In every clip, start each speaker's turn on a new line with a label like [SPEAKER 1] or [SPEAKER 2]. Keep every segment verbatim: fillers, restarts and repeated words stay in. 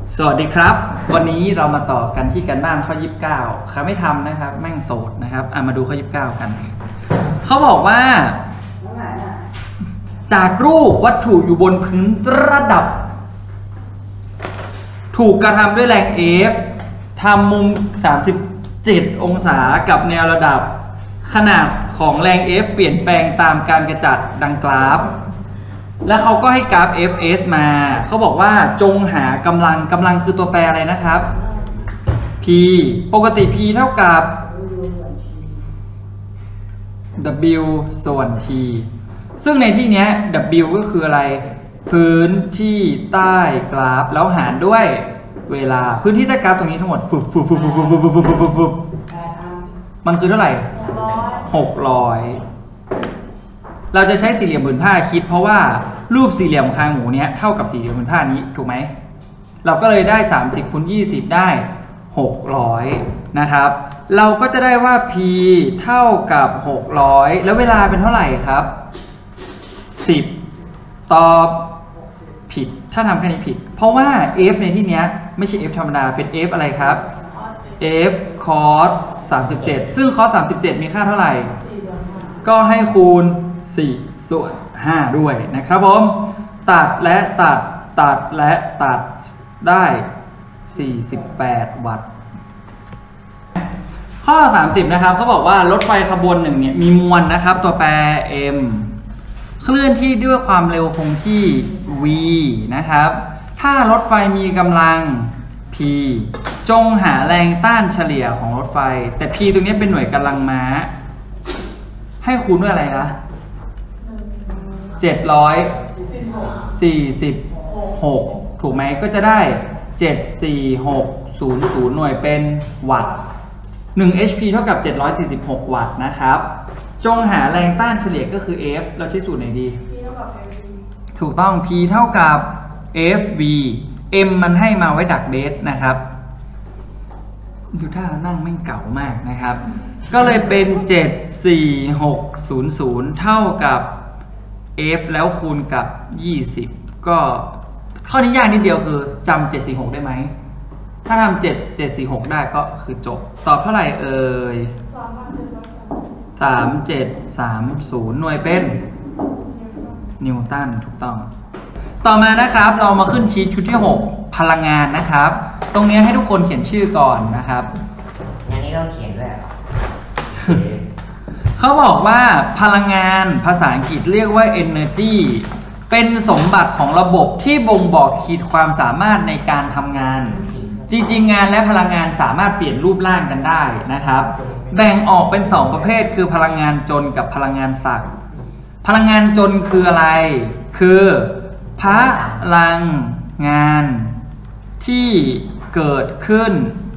[SPEAKER 1] สวัสดีครับวันนี้เรามาต่อกันที่การบ้านข้อยี่สิบเก้าใครไม่ทำนะครับแม่งโสดนะครับอ่ะมาดูข้อยี่สิบเก้ากันเขาบอกว่าจากรูปวัตถุอยู่บนพื้นระดับถูกกระทำด้วยแรง F ทำมุมสามสิบเจ็ดองศากับแนวระดับขนาดของแรง F เปลี่ยนแปลงตามการกระจัดดังกราฟแล้วเขาก็ให้กราฟ เอฟ เอส มาเขาบอกว่าจงหากำลังกำลังคือตัวแปรอะไรนะครับ P ปกติ P เท่ากับ W ส่วน T ซึ่งในที่นี้ W ก็คืออะไรพื้นที่ใต้กราฟแล้วหารด้วยเวลาพื้นที่ใต้กราฟตรงนี้ทั้งหมดฟึบฟึบฟึบฟึบฟึบฟึบฟึบฟึบฟึบฟึบมันคือเท่าไหร่หกร้อยเราจะใช้สี่เหลี่ยมผืนผ้าคิดเพราะว่ารูปสี่เหลี่ยมคางหมูเนี้ยเท่ากับสี่เหลี่ยมผืนผ้านี้ถูกไหมเราก็เลยได้สามสิบคูณยี่สิบได้หกร้อยนะครับเราก็จะได้ว่า P เท่ากับหกร้อยแล้วเวลาเป็นเท่าไหร่ครับสิบตอบผิดถ้าทำแค่นี้ผิดเพราะว่า F ในที่เนี้ยไม่ใช่ F ธรรมดาเป็น F อะไรครับ F cos สามสิบเจ็ดซึ่ง cos สามสิบเจ็ดมีค่าเท่าไหร่ก็ให้คูณสี่ส่วนห้าด้วยนะครับผมตัดและตัดตัดและตัดได้สี่สิบแปดวัตต์ข้อสามสิบนะครับเขาบอกว่ารถไฟขบวนหนึ่งเนี่ยมีมวลนะครับตัวแปร m เคลื่อนที่ด้วยความเร็วคงที่ v นะครับถ้ารถไฟมีกำลัง p จงหาแรงต้านเฉลี่ยของรถไฟแต่ p ตรงนี้เป็นหน่วยกำลังม้าให้คูณด้วยอะไรนะเจ็ดร้อยสี่สิบหกถูกไหมก็จะได้เจ็ดสี่หกศูนย์ศูนย์หน่วยเป็นวัตต์หนึ่ง เอช พี เท่ากับเจ็ดร้อยสี่สิบหกวัตต์นะครับจงหาแรงต้านเฉลี่ยก็คือ F เราใช้สูตรไหนดีถูกต้อง P เท่ากับ เอฟ วี M มันให้มาไว้ดักเบสนะครับดูท่านั่งแม่งเก่ามากนะครับก็เลยเป็นเจ็ดสี่หกศูนย์ศูนย์เท่ากับF แล้วคูณกับยี่สิบก็ข้อนี้ยากนิดเดียวคือจำเจ็ดสี่หกได้ไหมถ้าทำเจ็ด เจ็ดสี่หกได้ก็คือจบตอบเท่าไหร่เอ่ยสามเจ็ดสามศูนย์หน่วยเป็นนิวตันถูกต้องต่อมานะครับเรามาขึ้นชีทชุดที่หกพลังงานนะครับตรงนี้ให้ทุกคนเขียนชื่อก่อนนะครับ
[SPEAKER 2] งั้นนี่ก็เขียนด้วย
[SPEAKER 1] เขาบอกว่าพลังงานภาษาอังกฤษเรียกว่า energy เป็นสมบัติของระบบที่บ่งบอกขีดความสามารถในการทำงานจริงๆงานและพลังงานสามารถเปลี่ยนรูปร่างกันได้นะครับแบ่งออกเป็นสองประเภทคือพลังงานจนกับพลังงานศักดิ์พลังงานจนคืออะไรคือพลังงานที่เกิดขึ้น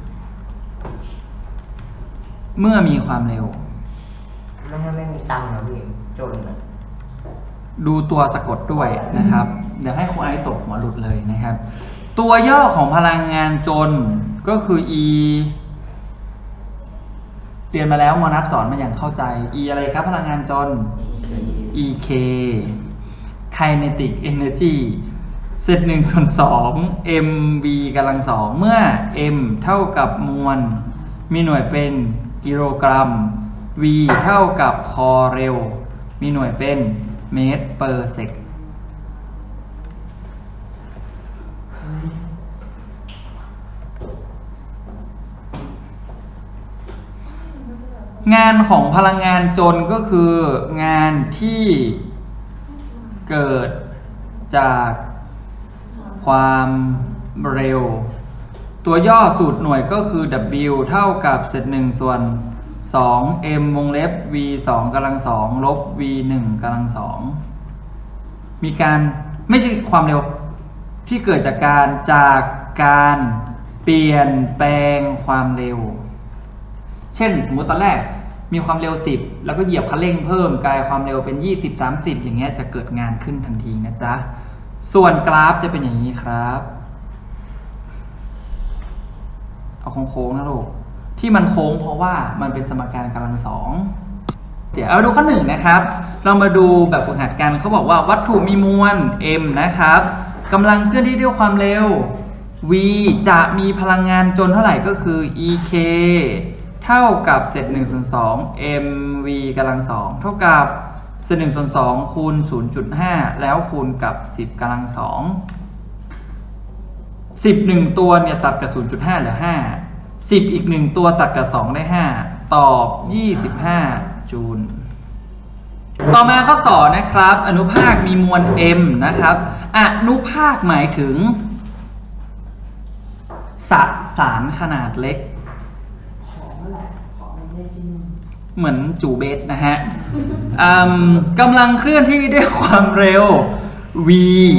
[SPEAKER 1] เมื่อมีความเร็ว
[SPEAKER 2] ไม่ให้ไม่มีตังค์นะพี่จน
[SPEAKER 1] ดูตัวสะกดด้วยนะครับเดี๋ยวให้ครูไอซ์ตกหัวหลุดเลยนะครับตัวย่อของพลังงานจนก็คือ E เรียนมาแล้วมนัสสอนมาอย่างเข้าใจ E อะไรครับพลังงานจน อี เค kinetic energy เศษหนึ่งส่วนสอง เอ็ม วี กำลังสองเมื่อ M เท่ากับมวลมีหน่วยเป็นกิโลกรัมV เท่ากับคอเร็วมีหน่วยเป็นเมตรเปอร์เซกงานของพลังงานจนก็คืองานที่เกิดจากความเร็วตัวย่อสูตรหน่วยก็คือ W เท่ากับเศษหนึ่งส่วนสอง m วงเล็บ v สองกำลังสองลบ v หนึ่งกำลังสองมีการไม่ใช่ความเร็วที่เกิดจากการจากการเปลี่ยนแปลงความเร็วเช่นสมมุติตอนแรกมีความเร็วสิบแล้วก็เหยียบคันเร่งเพิ่มกลายความเร็วเป็นยี่สิบ สามสิบอย่างเงี้ยจะเกิดงานขึ้นทันทีนะจ๊ะส่วนกราฟจะเป็นอย่างนี้ครับเอาโค้งๆนะลูกที่มันโค้งเพราะว่ามันเป็นสมการกำลังสองเดี๋ยวเอาดูข้อหนึ่งนะครับเรามาดูแบบฝึกหัดกันเขาบอกว่าวัตถุมีมวล m นะครับกำลังเคลื่อนที่ด้วยความเร็ว v จะมีพลังงานจนเท่าไหร่ก็คือ e k เท่ากับเศษหนึ่งส่วนสอง mv กำลังสองเท่ากับเศษหนึ่งส่วนสองคูณ ศูนย์จุดห้า แล้วคูณกับสิบกำลังสองสิบหนึ่งตัวเนี่ยตัดกับ ศูนย์จุดห้า เหลือห้า สิบอีกหนึ่งตัวตัดกับสองได้ห้าตอบยี่สิบห้าจูลต่อมาข้อต่อนะครับอนุภาคมีมวล m นะครับอนุภาคหมายถึงสสารขนาดเล็กเหมือนจูเบสนะฮะกำลังเคลื่อนที่ด้วยความเร็ว v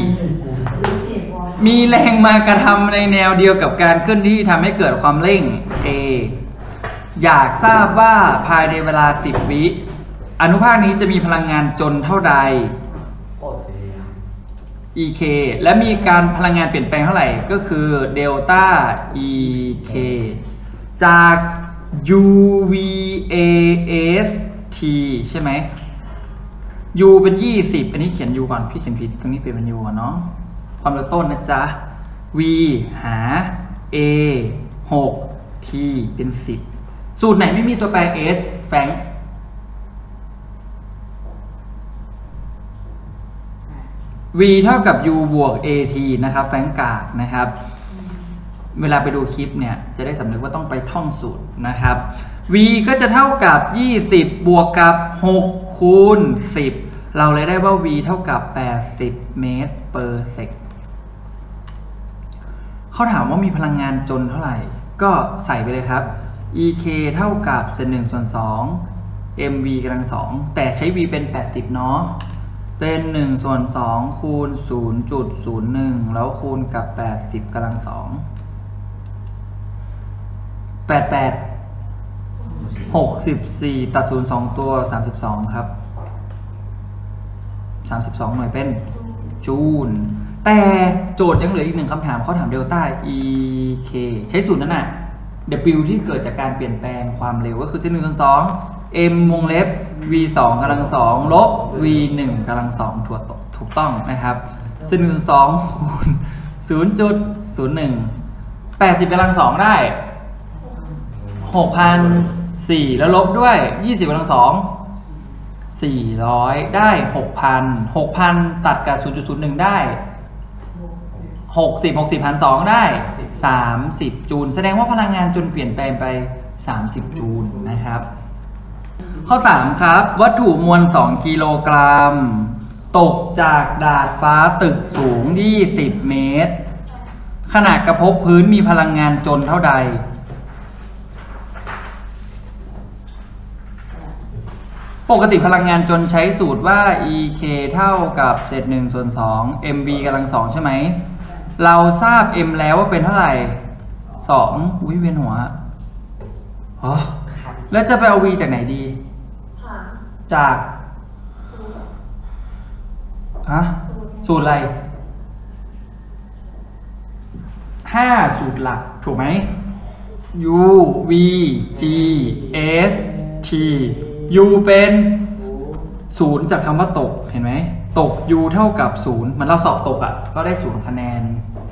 [SPEAKER 1] มีแรงมากระทำในแนวเดียวกับการเคลื่อนที่ทำให้เกิดความเร่ง a อยากทราบว่าภายในเวลาสิบวิอนุภาคนี้จะมีพลังงานจนเท่าใด e k และมีการพลังงานเปลี่ยนแปลงเท่าไหร่ก็คือเดลต้า e k จาก u v a s t ใช่ไหม u เป็นยี่สิบอันนี้เขียน u ก่อนพี่เขียนผิดตรงนี้เปลี่ยนเป็น u ก่อนเนาะความเร็วต้นนะจ๊ะ v หา a หก t เป็นสิบสูตรไหนไม่มีตัวแปร s แฟงv เท่ากับ u บวก at นะครับแฟรงกาดนะครับเวลาไปดูคลิปเนี่ยจะได้สำนึกว่าต้องไปท่องสูตรนะครับ v ก็จะเท่ากับยี่สิบบวกกับหกคูณสิบเราเลยได้ว่า v เท่ากับแปดสิบเมตร per sec เขาถามว่ามีพลังงานจนเท่าไหร่ก็ใส่ไปเลยครับ e k เท่ากับเศษหนึ่งส่วนสอง mv กำลังสองแต่ใช้ v เป็นแปดสิบเนาะเป็นหนึ่งส่วนสองคูณ ศูนย์จุดศูนย์หนึ่ง แล้วคูณกับแปดสิบกำลังสองแปด แปด หกสิบสี่ตัดศูนย์สองตัวสามสิบสองครับสามสิบสองหน่วยเป็นจูลแต่โจทย์ยังเหลืออีกหนึ่งคำถามเขาถามเดลต้า e k ใช้สูตรนั้นน่ะ w ที่เกิดจากการเปลี่ยนแปลงความเร็วก็คือเส้นหนึ่งส่วนสอง m วงเล็บ v สองกำลังสองลบ v หนึ่งกำลังสองถูกถูกต้องนะครับเส้นหนึ่งส่วนสองคูณ ศูนย์จุดศูนย์หนึ่ง แปดสิบกำลังสองได้หกพันสี่แล้วลบด้วยยี่สิบกำลังสองสี่ร้อยได้ หกพัน หกพัน ตัดกับ ศูนย์จุดศูนย์หนึ่ง ได้หกสิบ หกสิบพันสองได้สามสิบจูลแสดงว่าพลังงานจนเปลี่ยนแปลงไปสามสิบจูลนะครับข้อสามครับวัตถุมวลสองกิโลกรัมตกจากดาดฟ้าตึกสูงยี่สิบเมตรขณะกระทบพื้นมีพลังงานจนเท่าใดปกติพลังงานจนใช้สูตรว่า e k เท่ากับเศษหนึ่งส่วนสอง mv กำลังสองใช่ไหมเราทราบ m แล้วว่าเป็นเท่าไหร่สองอุ้ยเวียนหัวอ๋อแล้วจะไปเอา v จากไหนดีจากฮะสูตรอะไรห้าสูตรหลักถูกไหม u v g s t u เป็นศูนย์จากคำว่าตกเห็นไหมตก u เท่ากับศูนย์เหมือนเราสอบตกอ่ะก็ได้ศูนย์คะแนน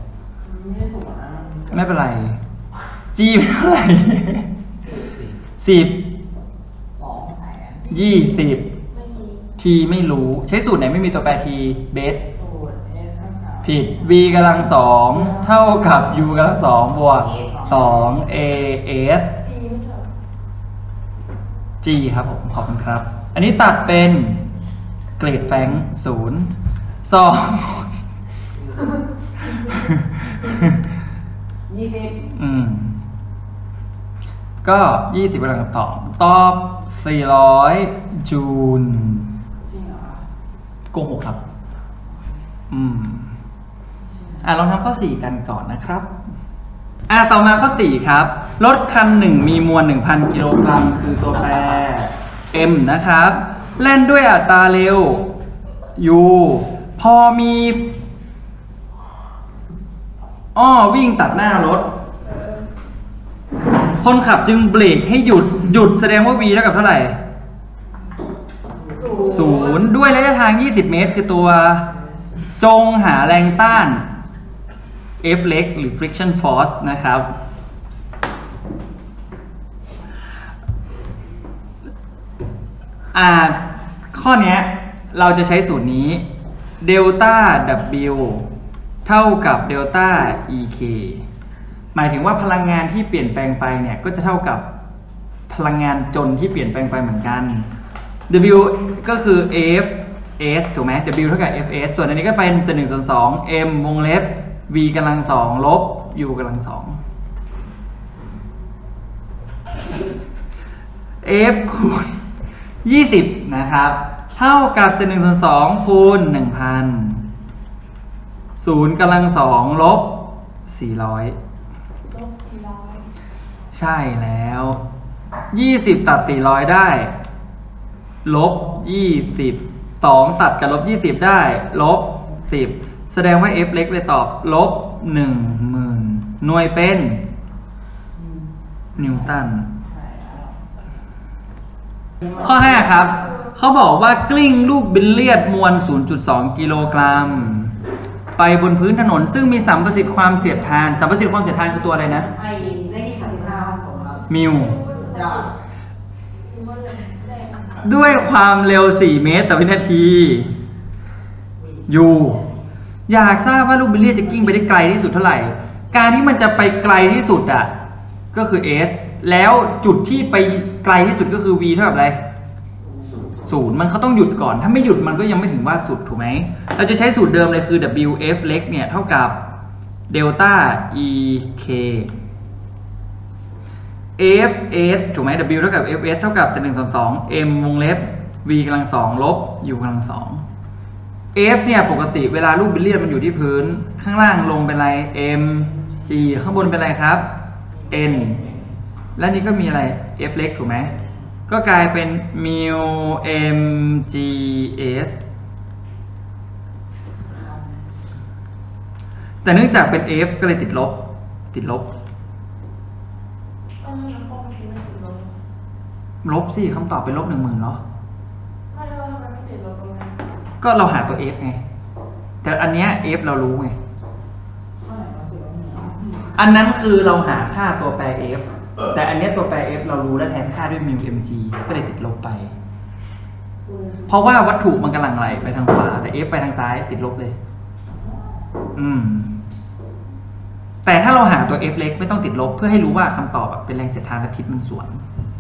[SPEAKER 1] ไม่เป็นไร g เป็นเท่าไหร่สิบยี่สิบ t ไม่รู้ใช้สูตรไหนไม่มีตัวแปร t เบสผิด v กำลังสองเท่ากับ u กำลังสองบวกสอง a s g ครับผมขอบคุณครับอันนี้ตัดเป็นเกรดแฟงศูนย์สอง
[SPEAKER 2] ยี่สิบ
[SPEAKER 1] อืมก็ยี่สิบกำลังตอบตอบสี่ร้อยจูลโกหกครับอืมอ่ะลองทำข้อสี่กันก่อนนะครับอ่ะต่อมาข้อสี่ครับรถคันหนึ่งมีมวล หนึ่งพัน กิโลกรัมคือตัวแปร m นะครับเล่นด้วยอัตราเร็ว u พอมีอ้อวิ่งตัดหน้ารถคนขับจึงเบรกให้หยุดหยุดแสดงว่า v เท่ากับเท่าไหร่ศูนย์ด้วยระยะทางยี่สิบเมตรคือตัวจงหาแรงต้าน F เล็กหรือ friction force นะครับอ่าข้อนี้เราจะใช้สูตรนี้เดลต้า W เท่ากับเดลต้า อี เค หมายถึงว่าพลังงานที่เปลี่ยนแปลงไปเนี่ยก็จะเท่ากับพลังงานจนที่เปลี่ยนแปลงไปเหมือนกัน W ก็คือ F S ถูกไหม W เท่ากับ F S ส่วนอันนี้ก็เป็นส่วนหนึ่งส่วนสอง M วงเล็บ V กำลังสองลบ U กำลังสอง F คูณยี่สิบนะครับเท่ากับส่วนหนึ่งส่วนสองคูณหนึ่งพันศูนย์กำลังสองลบสี่ร้อย
[SPEAKER 3] ลบสี่ร้อย
[SPEAKER 1] ใช่แล้วยี่สิบตัดสี่ร้อยได้ลบยี่สิบสองตัดกับลบยี่สิบได้ลบสิบแสดงว่า F เล็กเลยตอบลบหนึ่งหมื่นหน่วยเป็นนิวตันข้อห้าครับเขาบอกว่ากลิ้งลูกบิลเลียดมวล ศูนย์จุดสอง กิโลกรัมไปบนพื้นถนนซึ่งมีสัมประสิทธิ์ความเสียดทานสัมประสิทธิ์ความเสียดทานคือตัวอะไรนะ
[SPEAKER 2] ไอ้เลขที่สามสิบห้าของผมครับ
[SPEAKER 1] มิว
[SPEAKER 2] ยอด
[SPEAKER 1] ด้วยความเร็วสี่เมตรต่อวินาทียูอยากทราบว่าลูกบิลเลียดจะกิ้งไปได้ไกลที่สุดเท่าไหร่การที่มันจะไปไกลที่สุดอ่ะก็คือ S แล้วจุดที่ไปไกลที่สุดก็คือ V เท่ากับอะไรศูนย์มันเขาต้องหยุดก่อนถ้าไม่หยุดมันก็ยังไม่ถึงว่าสุดถูกไหมเราจะใช้สูตรเดิมเลยคือ W F เล็กเนี่ยเท่ากับเดลต้า E K F S ถูกไหม W เท่ากับ F S เท่ากับหนึ่งส่วนสอง M วงเล็บ V กำลังสองลบ U กำลังสอง F เนี่ยปกติเวลาลูกบิลเลียดมันอยู่ที่พื้นข้างล่างลงเป็นอะไร M G ข้างบนเป็นอะไรครับ N และนี่ก็มีอะไร F เล็กถูกไหมก็กลายเป็น mu M G S แต่เนื่องจากเป็น F ก็เลยติดลบติดลบลบสิคำตอบเป็นลบหนึ่งหมื่นเหรอ
[SPEAKER 3] ไม่ว่าทำไมไม่ติดลบตรงนั้น
[SPEAKER 1] ก็เราหาตัว F ไงแต่อันเนี้ย F เรารู้ไงอันนั้นคือเราหาค่าตัวแปร F แต่อันนี้ตัวแปร F เรารู้และแทนค่าด้วย mu mg ก็เลยติดลบไปเพราะว่าวัตถุมันกำลังไหลไปทางขวาแต่ F ไปทางซ้ายติดลบเลยอืมแต่ถ้าเราหาตัว F เล็กไม่ต้องติดลบเพื่อให้รู้ว่าคำตอบเป็นแรงเสียดทานและทิศมันสวน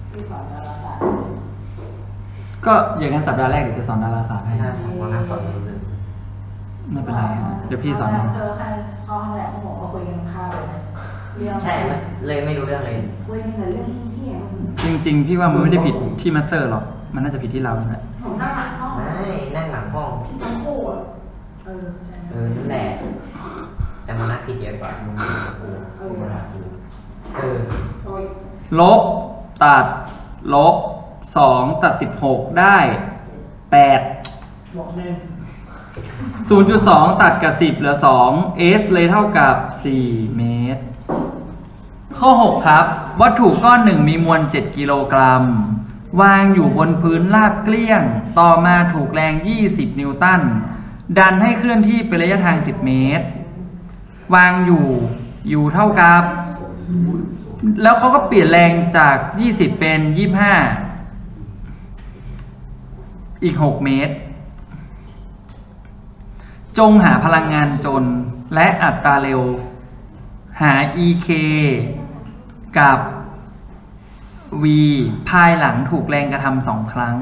[SPEAKER 1] ก็อย่างนั้นสัปดาห์แรกเดี๋ยวจะสอนดาราศาสตร์ให้
[SPEAKER 2] น่าสอนว่าน่าสอนรู้เลย
[SPEAKER 1] ไม่เป็นไรเดี๋ยวพี่สอน
[SPEAKER 3] เจอใครเขาแหละเขาบอกว่าคุยกันข้าวเลย
[SPEAKER 2] ใช่เลยไม่รู้เรื่องเลย
[SPEAKER 3] คุยกันแต่เรื่องที่
[SPEAKER 1] จริงๆพี่ว่ามันไม่ได้ผิดที่มัสเตอร์หรอกมันน่าจะผิดที่เราเนี่ยแหละ
[SPEAKER 3] ผมนั่งหลังห้อง
[SPEAKER 2] ไม่นั่งหลังห้อง
[SPEAKER 3] พี่ทั้งคู่เออ
[SPEAKER 2] เออนั่นแหละแต่มันน่าผิดเยอะกว่ามึงเออเออ
[SPEAKER 1] ลบตัดลบสองตัดสิบหกได้แปด
[SPEAKER 3] บวกหนึ่ง
[SPEAKER 1] ศูนย์จุดสอง ตัดกับสิบเหลือสอง S เลยเท่ากับสี่เมตรข้อหกครับวัตถุก้อนหนึ่งมีมวลเจ็ดกิโลกรัมวางอยู่บนพื้นราบเกลี้ยงต่อมาถูกแรงยี่สิบนิวตันดันให้เคลื่อนที่เป็นระยะทางสิบเมตรวางอยู่อยู่เท่ากับแล้วเขาก็เปลี่ยนแรงจากยี่สิบเป็นยี่สิบห้าอีกหกเมตรจงหาพลังงานจนและอัตราเร็วหา อี เค กับ V ภายหลังถูกแรงกระทำสองครั้ง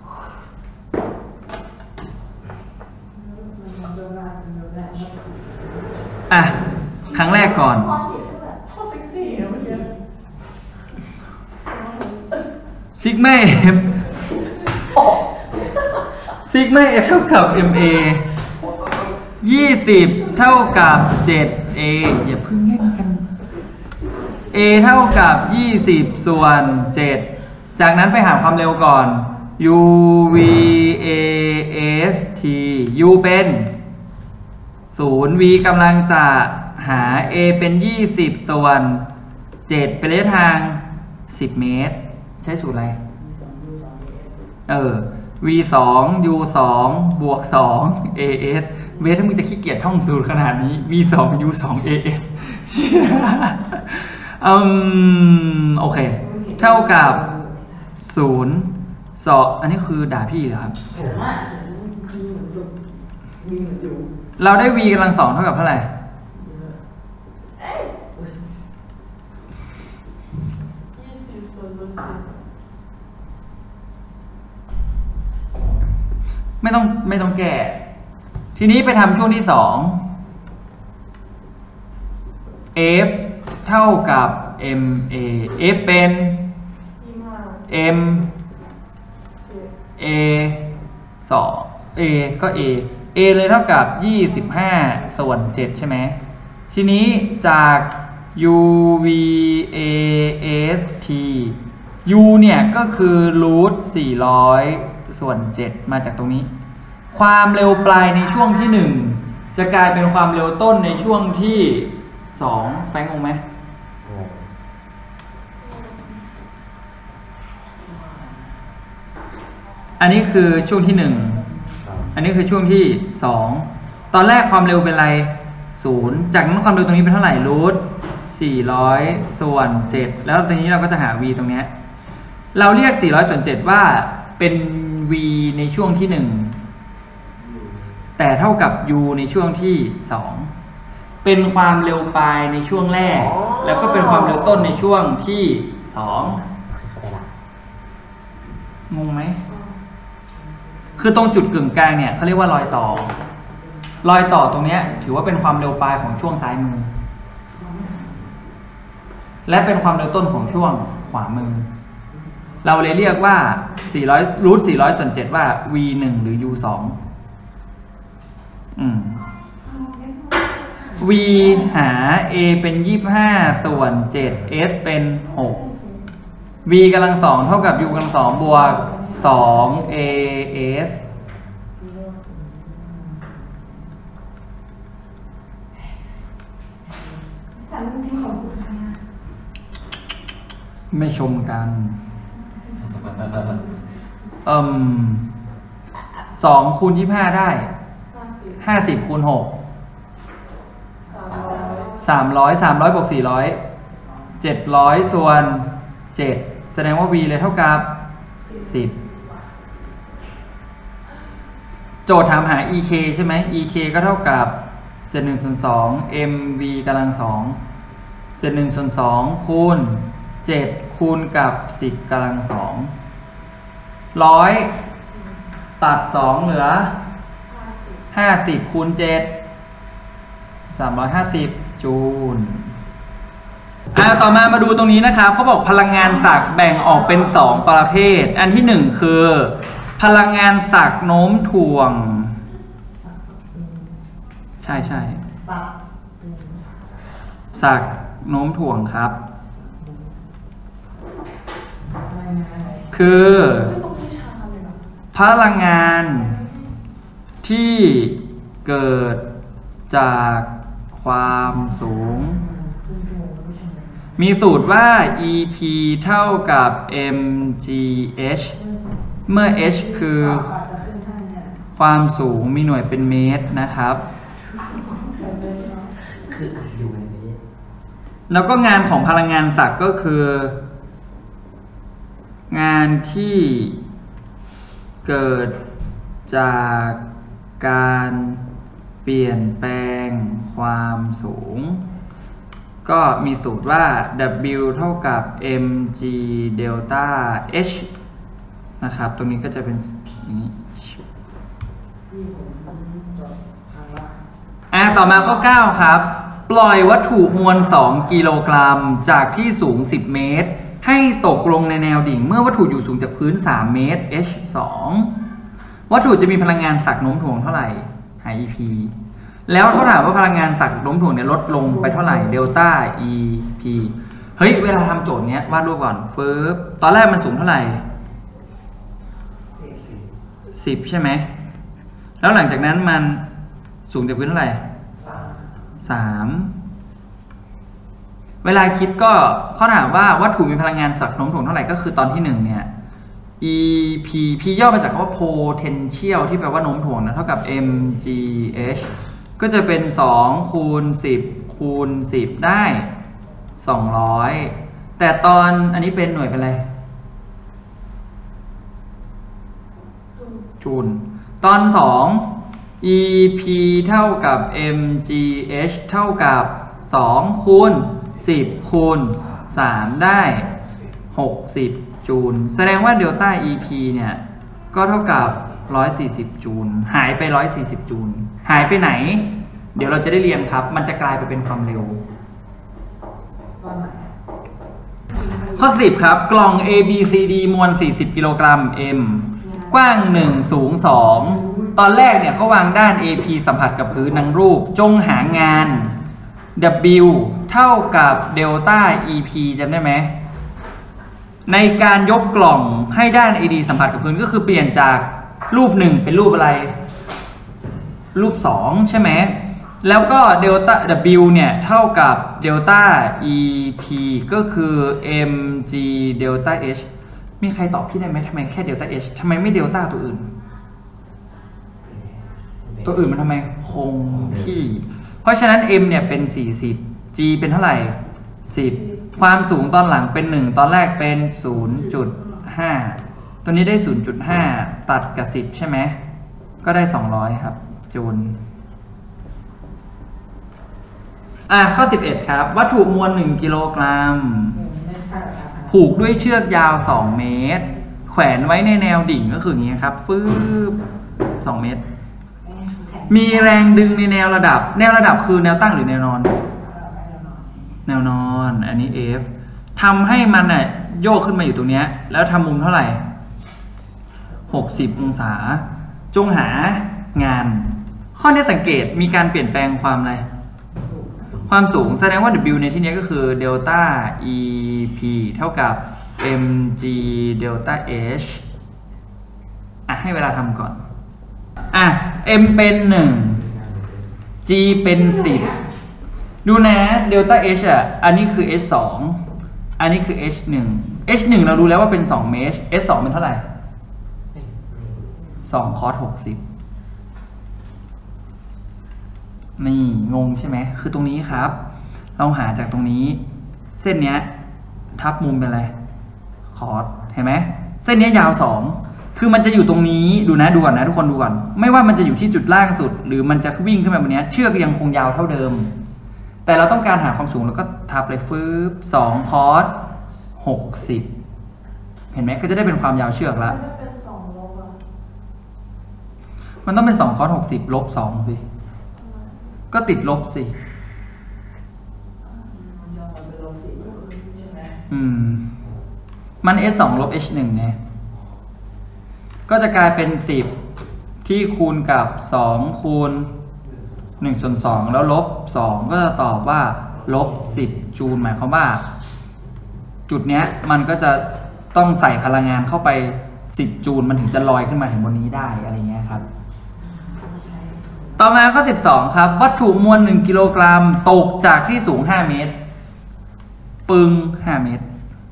[SPEAKER 1] อ่ะครั้งแรกก่อนซิกมา F ซิกมา F เท่ากับ เอ็ม เอ ยี่สิบเท่ากับ เจ็ด เอ อย่าเพิ่งเล่นกัน A เท่ากับยี่สิบส่วนเจ็ดจากนั้นไปหาความเร็วก่อน U V A S T U เป็นศูนย์ V กำลังจะหา A เป็นยี่สิบส่วนเจ็ดเป็นระยะทางสิบเมตรใช้สูตรอะไรเออ V สอง U สองบวกสอง A S เวทถ้ามึงจะขี้เกียจท่องสูตรขนาดนี้ วี สอง ยู สอง เอ เอส เชี่ยอืมโอเคเท่ากับศูนย์สองอันนี้คือด่าพี่เหรอครับเราได้ v กำลังสองเท่ากับเท่าไหร่ไม่ต้องไม่ต้องแก้ทีนี้ไปทำช่วงที่สอง f เท่ากับ ma f เป็น m a สอง a ก็ a a เลยเท่ากับยี่สิบห้าส่วนเจ็ดใช่ไหมทีนี้จาก u v a s t u เนี่ยก็คือ รูทสี่ร้อยส่วนเจ็ดมาจากตรงนี้ความเร็วปลายในช่วงที่หนึ่งจะกลายเป็นความเร็วต้นในช่วงที่สองแฟงงงไหมอันนี้คือช่วงที่หนึ่งอันนี้คือช่วงที่สองตอนแรกความเร็วเป็นอะไรศูนย์จากนั้นความเร็วตรงนี้เป็นเท่าไหร่รูทสี่ร้อยส่วนเจ็ดแล้วตรงนี้เราก็จะหา v ตรงนี้เราเรียกสี่ร้อยส่วนเจ็ดว่าเป็น v ในช่วงที่หนึ่งแต่เท่ากับ u ในช่วงที่สองเป็นความเร็วปลายในช่วงแรกแล้วก็เป็นความเร็วต้นในช่วงที่สองงงไหมคือตรงจุดกึ่งกลางเนี่ยเขาเรียกว่ารอยต่อรอยต่อตรงนี้ถือว่าเป็นความเร็วปลายของช่วงซ้ายมือและเป็นความเร็วต้นของช่วงขวามือเราเลยเรียกว่าสี่ร้อยรูทสี่ร้อยส่วนเจ็ดว่า v หนึ่งหรือ u สองอืม v หา a เป็นยี่สิบห้าส่วนเจ็ด s เป็นหก v กำลังสองเท่ากับ u กำลังสองบวกสอง a s ไม่ชมกันเอ่มสองคูณยี่สิบห้าได้ห้าสิบคูณหกสามร้อยสามร้อยบวกสี่ร้อยเจ็ดร้อยส่วนเจ็ดแสดงว่า v เลยเท่ากับสิบโจทย์ถามหา ek ใช่ไหม ek ก็เท่ากับเศษหนึ่งส่วนสอง mv กำลังสองเศษหนึ่งส่วนสองคูณเจ็ดคูณกับสิบกำลังสองร้อยตัดสองเหลือห้าสิบคูณเจ็ดสามร้อยห้าสิบจูลอ่าต่อมามาดูตรงนี้นะครับเขาบอกพลังงานศักย์แบ่งออกเป็นสองประเภทอันที่หนึ่งคือพลังงานศักย์โน้มถ่วงใช่ใช่ศักย์โน้มถ่วงครับคือพลังงานที่เกิดจากความสูงมีสูตรว่า ep เท่ากับ mgh เมื่อ h คือความสูงมีหน่วยเป็นเมตรนะครับ
[SPEAKER 2] คืออ่านอยู่ในนี้
[SPEAKER 1] แล้วก็งานของพลังงานศักย์ก็คือ งานที่เกิดจากการเปลี่ยนแปลงความสูงก็มีสูตรว่า w เท่ากับ mg เดลต้า h นะครับตรงนี้ก็จะเป็นอย่างนี้อ่าต่อมาข้อเก้าครับปล่อยวัตถุมวลสองกิโลกรัมจากที่สูงสิบเมตรให้ตกลงในแนวดิ่งเมื่อวัตถุอยู่สูงจากพื้นสามเมตร h สองวัตถุจะมีพลังงานศักย์โน้มถ่วงเท่าไหร่หา ep แล้วเขาถามว่าพลังงานศักย์โน้มถ่วงเนี่ยลดลงไปเท่าไหร่เดลต้า ep เฮ้ยเวลาทำโจทย์เนี้ยวาดรูปก่อนเฟิร์บตอนแรกมันสูงเท่าไหร่สิบใช่ไหมแล้วหลังจากนั้นมันสูงจากพื้นเท่าไหร่สามเวลาคิดก็เขาถามว่าวัตถุมีพลังงานศักย์โน้มถ่วงเท่าไหร่ก็คือตอนที่หนึ่งเนี่ย E P P ย่อมาจากคำว่า potential ที่แปลว่าโน้มถ่วงนะเท่ากับ mgh ก็จะเป็นสองคูณสิบคูณสิบได้สองร้อยแต่ตอนอันนี้เป็นหน่วยเป็นอะไรจูลตอนสอง E P เท่ากับ mgh เท่ากับสองคูณสิบคูณสามได้หกสิบจูลแสดงว่าเดลต้า E P เนี่ยก็เท่ากับหนึ่งร้อยสี่สิบจูลหายไปหนึ่งร้อยสี่สิบจูลหายไปไหนเดี๋ยวเราจะได้เรียนครับมันจะกลายไปเป็นความเร็วข้อสิบครับกล่อง A B C D มวลสี่สิบกิโลกรัม M กว้างหนึ่งสูงสองตอนแรกเนี่ยเขาวางด้าน A P สัมผัสกับพื้นดังรูปจงหางาน W เท่ากับเดลต้า E P จำได้ไหมในการยกกล่องให้ด้าน เอ ดี สัมผัสกับพื้นก็คือเปลี่ยนจากรูปหนึ่งเป็นรูปอะไร รูปสองใช่ไหมแล้วก็เดลต้า W เนี่ยเท่ากับเดลต้า E P ก็คือ mg เดลต้า h มีใครตอบพี่ได้ไหมทำไมแค่เดลต้า h ทำไมไม่เดลต้าตัวอื่นตัวอื่นมันทำไมคงที่เพราะฉะนั้น m เนี่ยเป็นสี่สิบ g เป็นเท่าไหร่สิบความสูงตอนหลังเป็นหนึ่งตอนแรกเป็น ศูนย์จุดห้า ตัวนี้ได้ ศูนย์จุดห้า ตัดกับสิบใช่ไหมก็ได้สองร้อยครับจูลอ่ะข้อสิบเอ็ดครับวัตถุมวลหนึ่งกิโลกรัมผูกด้วยเชือกยาวสองเมตรแขวนไว้ในแนวดิ่งก็คืออย่างนี้ครับฟืบสองเมตรมีแรงดึงในแนวระดับแนวระดับคือแนวตั้งหรือแนวนอนแนวนอนอันนี้ F ทำให้มันน่ะโยกขึ้นมาอยู่ตรงนี้แล้วทำมุมเท่าไหร่หกสิบองศาจงหางานข้อนี้สังเกตมีการเปลี่ยนแปลงความอะไรความสูงแสดงว่า W ในที่นี้ก็คือเดลต้า E P เท่ากับ mg เดลต้า h อ่ะให้เวลาทำก่อนอ่ะ m เป็นหนึ่ง g เป็นสิบดูนะเดลต้า h อ่ะอันนี้คือ h สองอันนี้คือ h หนึ่ง h หนึ่งเรารู้แล้วว่าเป็นสองเมตร h สองเป็นเท่าไหร่สองคอสหกสิบนี่งงใช่ไหมคือตรงนี้ครับเราหาจากตรงนี้เส้นเนี้ยทับมุมเป็นอะไรคอสเห็นไหมเส้นนี้ยาวสองคือมันจะอยู่ตรงนี้ดูนะดูก่อนนะทุกคนดูก่อนไม่ว่ามันจะอยู่ที่จุดล่างสุดหรือมันจะวิ่งขึ้นมาบนนี้เชือกยังคงยาวเท่าเดิมแต่เราต้องการหาความสูงแล้วก็ทับเลยฟืบสองคอสหกสิบเห็นไหมก็จะได้เป็นความยาวเชือกละมันต้องเป็นสองคอสหกสิบลบสองสิก็ติดลบสิอืมมัน h สองลบ h หนึ่งไงก็จะกลายเป็นสิบที่คูณกับสองคูณหนึ่งส่วนสองแล้วลบสองก็จะตอบว่าลบสิบจูลหมายความว่าจุดเนี้ยมันก็จะต้องใส่พลังงานเข้าไปสิบจูลมันถึงจะลอยขึ้นมาถึงบนนี้ได้อะไรเงี้ยครับต่อมาข้อสิบสองครับวัตถุมวลหนึ่งกิโลกรัมตกจากที่สูงห้าเมตรปึงห้าเมตร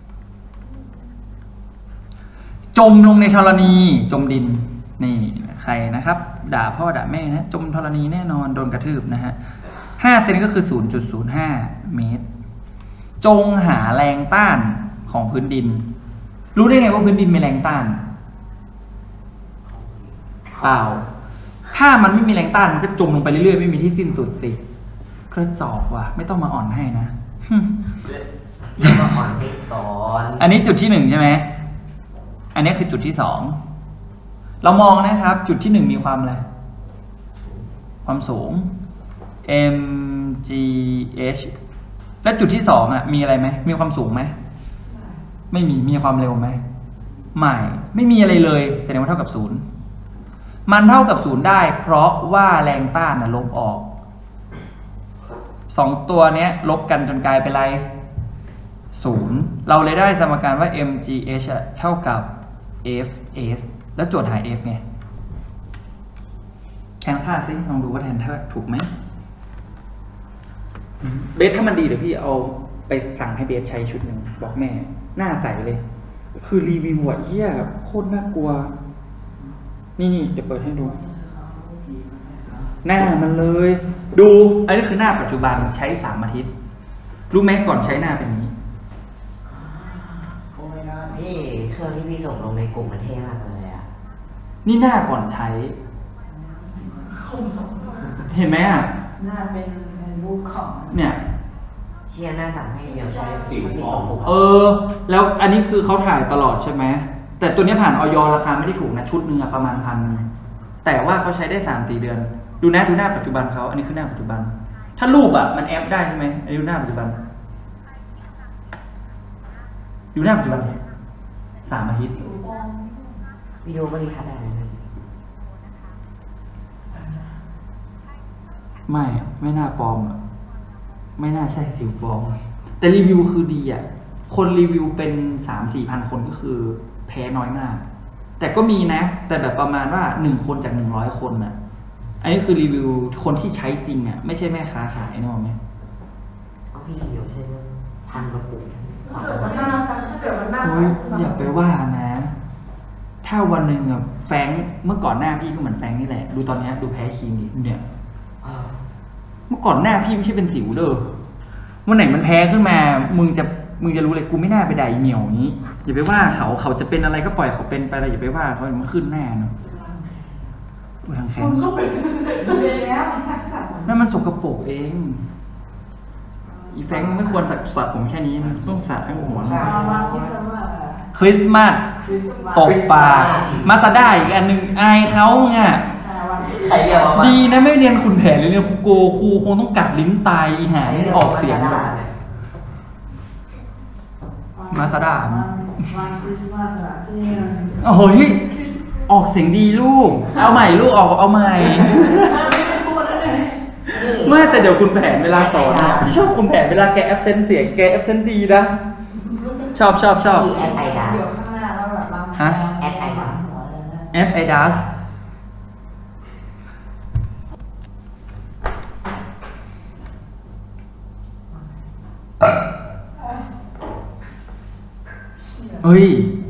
[SPEAKER 1] จมลงในธรณีจมดินนี่ใครนะครับด่าพ่อด่าแม่นะจมธรณีแน่นอนโดนกระทืบนะฮะห้าเซนก็คือ ศูนย์จุดศูนย์ห้า เมตรจงหาแรงต้านของพื้นดินรู้ได้ไงว่าพื้นดินมีแรงต้านเปล่าถ้ามันไม่มีแรงต้านมันก็จมลงไปเรื่อยๆไม่มีที่สิ้นสุดสิกระจอกว่ะไม่ต้องมาอ่อนให้นะ
[SPEAKER 2] ยังมาอ่อนให้ก่อน
[SPEAKER 1] อันนี้จุดที่หนึ่งใช่ไหมอันนี้คือจุดที่สองเรามองนะครับจุดที่หนึ่งมีความอะไรความสูง mgh และจุดที่สองอ่ะมีอะไรไหมมีความสูงไหมไม่มีมีความเร็วไหมไม่ไม่มีอะไรเลยแสดงว่าเท่ากับศูนย์มันเท่ากับศูนย์ได้เพราะว่าแรงต้านนะลบออกสองตัวเนี้ยลบกันจนกลายเป็นอะไรศูนย์เราเลยได้สมการว่า mgh เท่ากับ fs แล้วโจทย์หา f ไงแทนค่าซิลองดูว่าแทนค่าถูกไหมเบสถ้ามันดีเดี๋ยวพี่เอาไปสั่งให้เบสใช้ชุดหนึ่งบอกแม่หน้าใสเลยคือรีวิวอะเหี้ยโคตรน่ากลัวนี่นี่เดี๋ยวเปิดให้ดูหน้ามันเลยดูอันนี้คือหน้าปัจจุบันใช้สามอาทิตย์รู้ไหมก่อนใช้หน้าเป็นนี้
[SPEAKER 2] พี่เครื่องที่พี่ส่งลงในกลุ่มมันเท่มากเลยอ่ะ
[SPEAKER 1] นี่หน้าก่อนใช้ เห็นไหมอ่ะ
[SPEAKER 3] หน้าเป็นรูปของ
[SPEAKER 1] เนี่ย
[SPEAKER 2] เฮียหน้าสั่งให้เดี๋ยวใช้สีสีตรงปก
[SPEAKER 1] เออแล้วอันนี้คือเขาถ่ายตลอดใช่ไหมแต่ตัวนี้ผ่านออยราคาไม่ได้ถูกนะชุดหนึ่งอะประมาณพันแต่ว่าเขาใช้ได้สามสี่เดือนดูนะดูหน้าปัจจุบันเขาอันนี้คือหน้าปัจจุบันถ้ารูปอะมันแอปได้ใช่ไหมอันนี้ดูหน้าปัจจุบันดูหน้าปัจจุบันสามอาทิตย์
[SPEAKER 2] วิดีโอบริการอะไรไหม
[SPEAKER 1] ไม่ไม่น่าปลอมอะไม่น่าใช่สิวปลอมแต่รีวิวคือดีอ่ะคนรีวิวเป็นสามสี่พันคนก็คือแพ้น้อยมากแต่ก็มีนะแต่แบบประมาณว่าหนึ่งคนจากหนึ่งร้อยคนอ่ะอันนี้คือรีวิวคนที่ใช้จริงอ่ะไม่ใช่แม่ค้าขายนึกออกไหม
[SPEAKER 2] เอาพี่เดี๋ยวใช่ไหมพันกระปุก
[SPEAKER 1] โอ้ยอย่าไปว่านะถ้าวันหนึ่งอ่ะแฟงเมื่อก่อนหน้าพี่ก็เหมือนแฟงนี่แหละดูตอนนี้ดูแพ้ครีมนี่เนี่ยเมื่อก่อนหน้าพี่ไม่ใช่เป็นสิวเด้อวันไหนมันแพ้ขึ้นมามึงจะมึงจะรู้เลยกูไม่น่าไปด่าเหนียวอย่างนี้อย่าไปว่าเขาเขาจะเป็นอะไรก็ปล่อยเขาเป็นไปเลยอย่าไปว่าเขามันขึ้นแน่เนาะทางแขนนั่นมันสกปรกเองอีแฟงไม่ควรสัตว์สัตว์ผมแค่นี้ต้องสัตว์ให้หัวคริสต์มาสตกปลามาซาด้าอีกอันหนึ่งอายเขาไง
[SPEAKER 2] ใครเรียกว่า
[SPEAKER 1] ดีนะไม่เรียนขุนแผนเลยเรียนครูโกครูคงต้องกัดลิ้นตายหาไม่ออกเสียงแบบมาซาด้าโอ้ยออกเสียงดีลูกเอาใหม่ลูกออกเอาใหม่ไม่แต่เดี๋ยวคุณแผนเวลาต่อเนี่ยพี่ชอบคุณแผนเวลาแกแอปเซนเสียงแกแอปเซนดีนะชอบชอบชอบ
[SPEAKER 2] แอดไอดัส
[SPEAKER 1] ฮะ
[SPEAKER 2] แอดไอดัส
[SPEAKER 1] แอดไอดัสเฮ้ย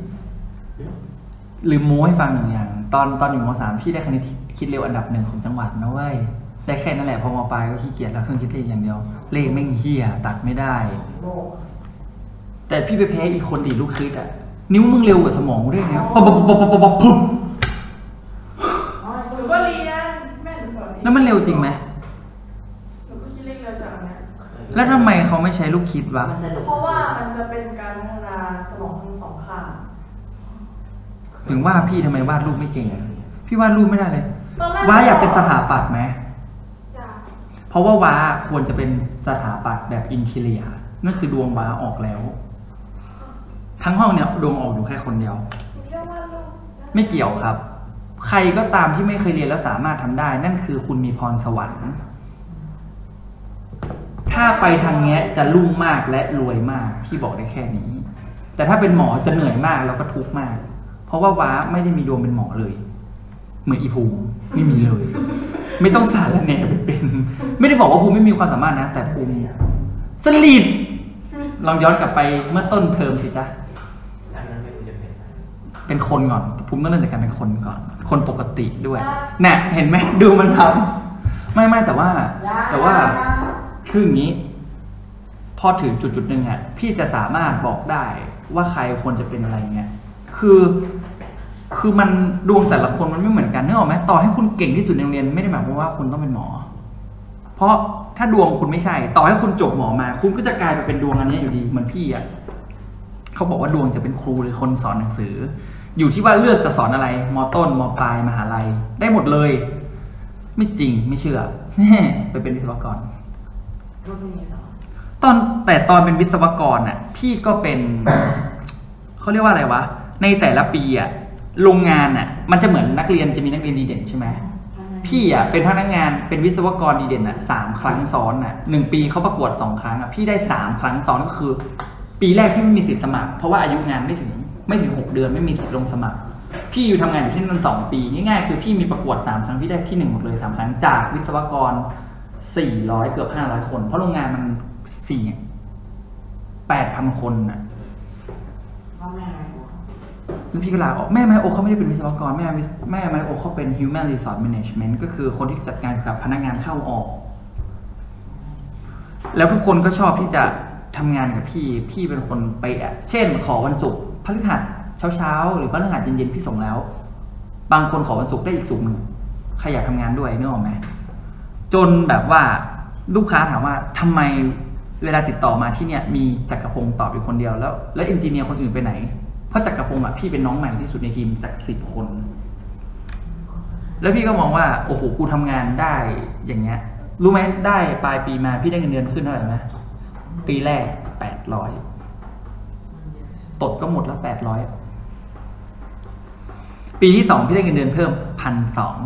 [SPEAKER 1] ลืมโม้ให้ฟังหนึ่งอย่างตอนตอนอยู่ม.สาม พี่ได้คะแนนคิดเร็วอันดับหนึ่งของจังหวัดนะเว้ยได้แค่นั่นแหละพอม.ปลายก็ขี้เกียจแล้วเครื่องคิดเลขอย่างเดียวเลขแม่งเหี้ยตัดไม่ได้แต่พี่ไปแพ้อีกคนดีลูกคิดอะนิ้วมึงเร็วกว่าสมองด้วยเนี่ยปั๊บปั๊บปั๊บปั๊บปั๊บปุ๊บ
[SPEAKER 3] หนูก็เรียนแม่หนูสอน
[SPEAKER 1] แล้วมันเร็วจริงไหม
[SPEAKER 3] หนูก็คิดเลขเร็วจากอันนี้
[SPEAKER 1] แล้วทำไมเขาไม่ใช้ลูกคิดวะ
[SPEAKER 3] เพราะว่ามันจะเป็นการพัฒนาสมองทั้งสองข้าง
[SPEAKER 1] ถึงว่าพี่ทำไมวาดรูปไม่เก่งพี่วาดรูปไม่ได้เลยว้าอยากเป็นสถาปัตย์ไหมเพราะว่าว้าควรจะเป็นสถาปัตย์แบบอินทีเรียนั่นคือดวงว้าออกแล้วทั้งห้องเนี่ยดวงออกอยู่แค่คนเดียวไม่เกี่ยวครับใครก็ตามที่ไม่เคยเรียนแล้วสามารถทำได้นั่นคือคุณมีพรสวรรค์ถ้าไปทางเนี้ยจะรุ่งมากและรวยมากพี่บอกได้แค่นี้แต่ถ้าเป็นหมอจะเหนื่อยมากแล้วก็ทุกข์มากเพราะว่าว้าไม่ได้มีดวงเป็นหมอเลยเหมือนอีภูมิไม่มีเลยไม่ต้องสารแหน่เป็นไม่ได้บอกว่าภูมิไม่มีความสามารถนะแต่ภูมิสลิดลองย้อนกลับไปเมื่อต้นเทอมสิจ๊ะเป็นคนก่อนภูมิต้องเริ่มจากการเป็นคนก่อนคนปกติด้วยน่ะเห็นไหมดูมันทำไม่ไม่แต่ว่าแต่ว่าคืออย่างนี้พอถึงจุดจุดหนึ่งอ่ะพี่จะสามารถบอกได้ว่าใครควรจะเป็นอะไรเงี้ยคือคือมันดวงแต่ละคนมันไม่เหมือนกันนึกออกไหมต่อให้คุณเก่งที่สุดในโรงเรียนไม่ได้หมายความว่าคุณต้องเป็นหมอเพราะถ้าดวงคุณไม่ใช่ต่อให้คุณจบหมอมาคุณก็จะกลายไปเป็นดวงอันนี้อยู่ดีเหมือนพี่อ่ะเขาบอกว่าดวงจะเป็นครูหรือคนสอนหนังสืออยู่ที่ว่าเลือกจะสอนอะไรม.ต้นม.ปลายมหาลัยได้หมดเลยไม่จริงไม่เชื่อไปเป็นวิศวกรตอนแต่ตอนเป็นวิศวกรน่ะพี่ก็เป็นเขาเรียกว่าอะไรวะในแต่ละปีอ่ะโรงงานอ่ะมันจะเหมือนนักเรียนจะมีนักเรียนดีเด่นใช่ไหมพี่อ่ะเป็นพนักงานเป็นวิศวกรดีเด่นอ่ะสามครั้งซ้อนอ่ะหนึ่งปีเขาประกวดสองครั้งอ่ะพี่ได้สามครั้งซ้อนก็คือปีแรกพี่ไม่มีสิทธิ์สมัครเพราะว่าอายุงานไม่ถึงไม่ถึงหกเดือนไม่มีสิทธิ์ลงสมัครพี่อยู่ทำงานอยู่ที่นั่นสองปีง่ายๆคือพี่มีประกวดสามครั้งพี่ได้ที่หนึ่งหมดเลยสามครั้งจากวิศวกรสี่ร้อยเกือบห้าร้อยคนเพราะโรงงานมันสี่แปดพันคนน่ะแล้วพี่ก็ลาออกแม่ไมโอเขาไม่ได้เป็นวิศวกรแม่แม่ไมโอเขาเป็น human resource management ก็คือคนที่จัดการกับพนักงานเข้าออกแล้วทุกคนก็ชอบที่จะทำงานกับพี่พี่เป็นคนไปอ่ะเช่นขอวันศุกร์พฤหัสเช้าเช้าหรือพฤหัสเย็นเย็นพี่ส่งแล้วบางคนขอวันศุกร์ได้อีกศุกร์หนึ่งใครอยากทำงานด้วยนึกออกไหมจนแบบว่าลูกค้าถามว่าทำไมเวลาติดต่อมาที่เนี่ยมีจักรพงศ์ตอบอยู่คนเดียวแล้วแล้วเอนจิเนียร์คนอื่นไปไหนเพราะจักรพงศ์อ่ะพี่เป็นน้องใหม่ที่สุดในทีมจากสิบคนแล้วพี่ก็มองว่าโอ้โหกูทำงานได้อย่างเงี้ยรู้ไหมได้ปลายปีมาพี่ได้เงินเดือนขึ้นเท่าไหร่ไหมปีแรกแปดร้อยตดก็หมดแล้วแปดร้อยปีที่สองพี่ได้เงินเดือนเพิ่มพันสอง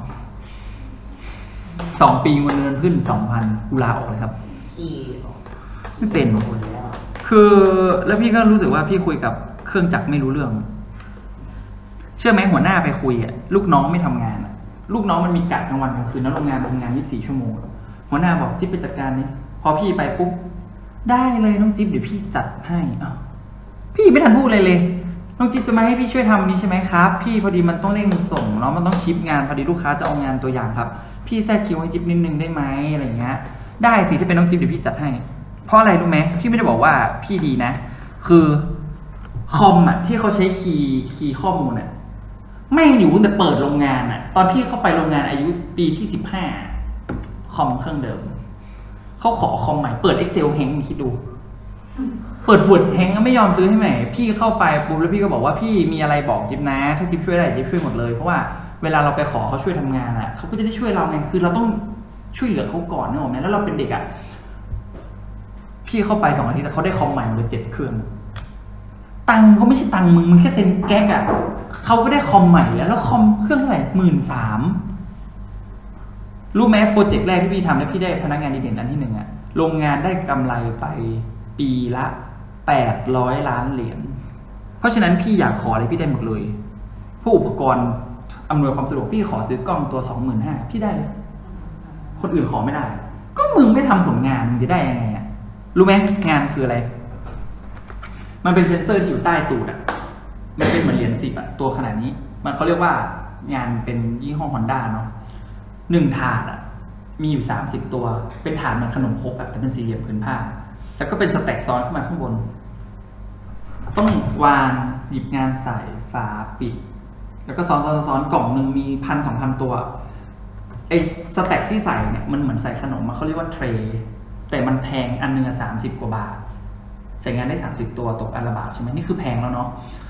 [SPEAKER 1] สองปีเงินเดือนขึ้นสองพันกูลาออกเลยครับไม่เป็นคือแล้วพี่ก็รู้สึกว่าพี่คุยกับเครื่องจักรไม่รู้เรื่องเชื่อไหมหัวหน้าไปคุยอ่ะลูกน้องไม่ทำงานลูกน้องมันมีกะกลางวันกลางคืนแล้วโรงงานทำงานยี่สิบสี่ชั่วโมงหัวหน้าบอกจิ๊บไปจัดการนี้พอพี่ไปปุ๊บได้เลยน้องจิ๊บเดี๋ยวพี่จัดให้อ้าวพี่ไม่ทันพูดเลยเลยน้องจิ๊บจะมาให้พี่ช่วยทำนี้ใช่ไหมครับพี่พอดีมันต้องเร่งส่งเนาะมันต้องชิปงานพอดีลูกค้าจะเอางานตัวอย่างครับพี่แทรกคิวให้จิ๊บนิดนึงได้ไหมอะไรเงี้ยได้สิถ้าเป็นน้องจิ๊บเดี๋ยวพี่จัดให้เพราะอะไรรู้ไหมพี่ไม่ได้บอกว่าพี่ดีนะคือคอมอ่ะที่เขาใช้คีย์คีย์ข้อมูลอ่ะไม่อยู่ตั้งแต่เปิดโรงงานอ่ะตอนพี่เข้าไปโรงงานอายุปีที่สิบห้าคอมเครื่องเดิมเขาขอคอมใหม่เปิด Excel แฮงค์คิดดูเปิด Word แฮงค์ก็ไม่ยอมซื้อให้ใหม่พี่เข้าไปปุ๊บแล้วพี่ก็บอกว่าพี่มีอะไรบอกจิ๊บนะถ้าจิ๊บช่วยได้จิ๊บช่วยหมดเลยเพราะว่าเวลาเราไปขอเขาช่วยทำงานอ่ะเขาก็จะได้ช่วยเราไงคือเราต้องช่วยเหลือเขาก่อนนึกออกไหมแล้วเราเป็นเด็กอ่ะพี่เข้าไปสองอาทิตย์เขาได้คอมใหม่หมดเลยเจ็ดเครื่องตังก็ไม่ใช่ตังมึงมึงแค่เซ็นแก๊กอ่ะเขาก็ได้คอมใหม่แล้วแล้วคอมเครื่องเท่าไหร่หมื่นสามรู้ไหมโปรเจกต์แรกที่พี่ทำแล้วพี่ได้พนักงานดีเด่นอันที่หนึ่งอะโรงงานได้กำไรไปปีละแปดร้อยล้านเหรียญเพราะฉะนั้นพี่อยากขออะไรพี่ได้หมดเลยพวกอุปกรณ์อำนวยความสะดวกพี่ขอซื้อกล้องตัวสองหมื่นห้าพี่ได้เลยคนอื่นขอไม่ได้ก็มึงไม่ทำผลงานมึงจะได้ยังไงอะรู้ไหมงานคืออะไรมันเป็นเซ็นเซอร์ที่อยู่ใต้ตูดอะมันเป็นเหมือนเหรียญสิบอะตัวขนาดนี้มันเขาเรียกว่างานเป็นยี่ห้อฮอนด้าเนาะหนึ่งถาดอ่ะมีอยู่สามสิบตัวเป็นถาดเหมือนขนมครกอะแต่เป็นสี่เหลี่ยมผืนผ้าแล้วก็เป็นสแต็กซ้อนขึ้นมาข้างบนต้องวางหยิบงานใส่ฝาปิดแล้วก็ซ้อนซ้อนซ้อนกล่องหนึ่งมีพันสองพันตัวไอ้สแต็กที่ใส่เนี่ยมันเหมือนใส่ขนมมันเขาเรียกว่าเทรย์แต่มันแพงอันนึงอะสามสิบกว่าบาทใส่งานได้สามสิบตัวตกอันละบาทใช่ไหมนี่คือแพงแล้วเนาะ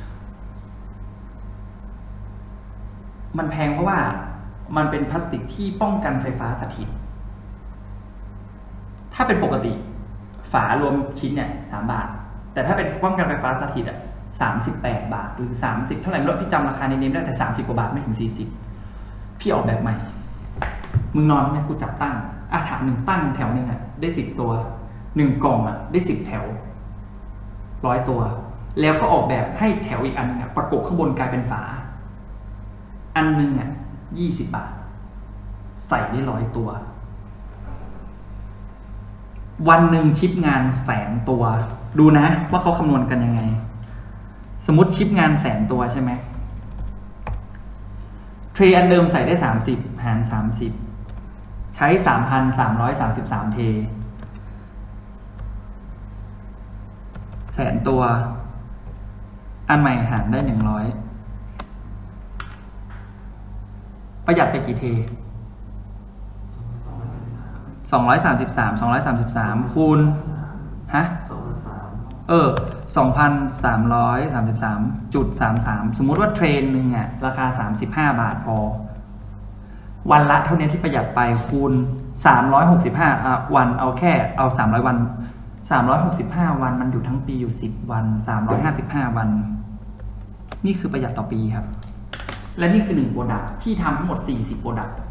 [SPEAKER 1] มันแพงเพราะว่ามันเป็นพลาสติกที่ป้องกันไฟฟ้าสถิตถ้าเป็นปกติฝารวมชิ้นเนี่ยสามบาทแต่ถ้าเป็นป้องกันไฟฟ้าสถิตอ่ะสามสิบแปดบาทหรือสามสิบเท่าไหร่ไม่รู้พี่จำราคาในเนมได้แต่สามสิบกว่าบาทไม่ถึงสี่สิบพี่ออกแบบใหม่มึงนอนไหมกูจับตั้งอ่ะถามหนึ่งตั้งแถวหนึ่งอ่ะได้สิบตัวหนึ่งกล่องอ่ะได้สิบแถวร้อยตัวแล้วก็ออกแบบให้แถวอีกอันเนี่ยประกบข้างบนกลายเป็นฝาอันนึงอ่ะยี่สิบบาทใส่ได้ร้อยตัววันหนึ่งชิปงานแสนตัวดูนะว่าเขาคำนวณกันยังไงสมมติชิปงานแสนตัวใช่ไหมเทรอันเดิมใส่ได้สามสิบหารสามสิบใช้ สามพันสามร้อยสามสิบสาม เทแสนตัวอันใหม่หารได้หนึ่งร้อยประหยัดไปกี่เทสองร้อยสามสิบสาม สองร้อยสามสิบสามคูณฮะเออ สองพันสามร้อยสามสิบสามจุดสามสาม สมมุติว่าเทรนหนึ่งอ่ะราคาสามสิบห้าบาทพอวันละเท่านี้ที่ประหยัดไปคูณสามร้อยหกสิบห้าอ่ะวันเอาแค่เอาสามร้อยวันสามร้อยหกสิบห้าวันมันอยู่ทั้งปีอยู่สิบวันสามร้อยห้าสิบห้าวันนี่คือประหยัดต่อปีครับและนี่คือหนึ่งโปรดักต์พี่ทำทั้งหมดสี่สิบโปรดักต์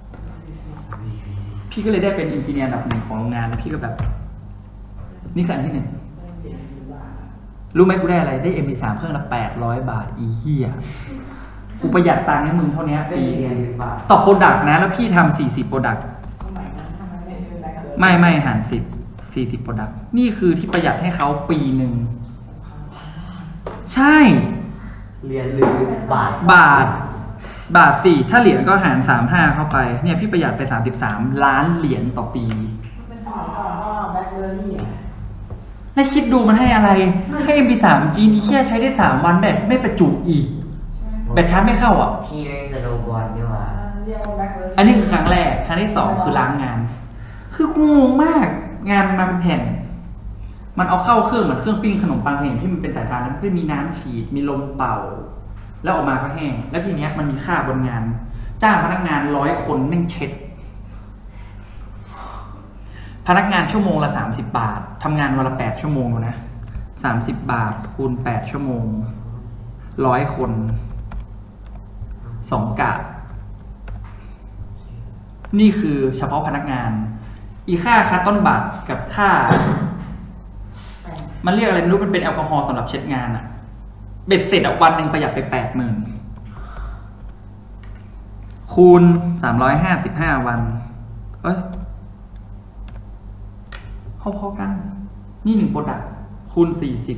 [SPEAKER 1] พี่ก็เลยได้เป็นอินจิเนียร์อันดับหนึ่งของโรงงานแล้วพี่ก็แบบนี่คืออันที่หนึ่งรู้ไหมกูได้อะไรได้ เอ็ม พี สาม เครื่องละแปดร้อยบาทอีเหี้ยกูประหยัดตังค์ให้มึงเท่านี้ปีต่อโปรดักต์นะแล้วพี่ทำสี่สิบโปรดักต์ไม่ไม่หารสิบสี่สิบโปรดักต์นี่คือที่ประหยัดให้เขาปีหนึ่งใช่
[SPEAKER 2] เหรียญหรือบาท
[SPEAKER 1] บาทบาทสี่ถ้าเหรียญก็หารสามห้าเข้าไปเนี่ยพี่ประหยัดไปสามสิบสามล้านเหรียญต่อปี
[SPEAKER 3] เป็นสมัยก่อนก็แบล็คเบอร์รี่อ่ะ
[SPEAKER 1] แล้วคิดดูมันให้อะไรให้ เอ็ม พี สาม จี นี่แค่ใช้ได้สามวันแบตไม่ประจุอีกแบตชาร์จไม่เข้าอ่ะ
[SPEAKER 2] พี่เล่นสโนว์บอร์ดดีกว่า
[SPEAKER 3] เรียกว่าแบล็คเบอร์รี่
[SPEAKER 1] อันนี้คือครั้งแรกครั้งที่สองคือล้างงานคือกูงงมากงานมันมาเป็นแผ่นมันเอาเข้าเครื่องเหมือนเครื่องปิ้งขนมปังเห็นที่มันเป็นสายพานแล้วคือมีน้ำฉีดมีลมเป่าแล้วออกมาก็แห้งแล้วทีเนี้ยมันมีค่าบนงานจ้างพนักงานร้อยคนแม่งเช็ดพนักงานชั่วโมงละสามสิบบาททำงานวันละแปดชั่วโมงนะสามสิบบาทคูณแปดชั่วโมงร้อยคนสองกะนี่คือเฉพาะพนักงานอีค่าค่าต้นบาทกับค่ามันเรียกอะไรไม่รู้มันเป็นแอลกอฮอล์สำหรับเช็ดงานอะเบ็ดเสร็จอะวันหนึ่งประหยัดไปแปดหมื่นคูณสามร้อยห้าสิบห้าวันเอ้ยพอๆกันนี่หนึ่งโปรดักต์คูณสี่สิบ